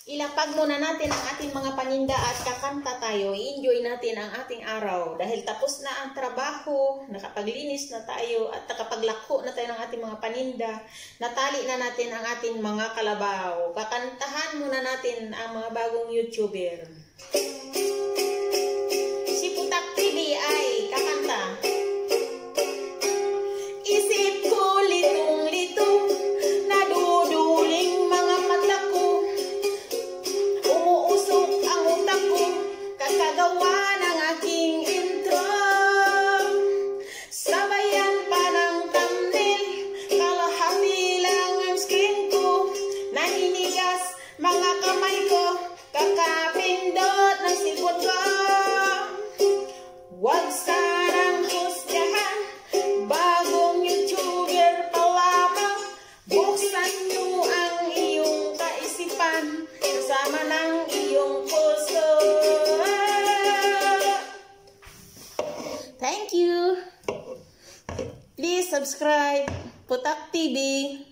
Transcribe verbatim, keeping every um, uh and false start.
Ilapag muna natin ang ating mga paninda at kakanta tayo. I-enjoy natin ang ating araw. Dahil tapos na ang trabaho, nakapaglinis na tayo at nakapaglako na tayo ng ating mga paninda. Natali na natin ang ating mga kalabaw. Kakantahan muna natin ang mga bagong YouTuber. Si Putak T V ay kakanta. Isip ko litong-litong, naduduling mga mata ko. Umuusok ang utak ko, kakagawa ng aking intro. Sabayan pa ng thumbnail, kalahati lang ang screen ko. Naninigas mga kamay ko, kakapindot ng sipot ko. Huwag sanang husgahan, bagong YouTuber pa lamang. Buksan nyo ang iyong kaisipan, kasama ng iyong puso. Thank you. Please subscribe Putak T V.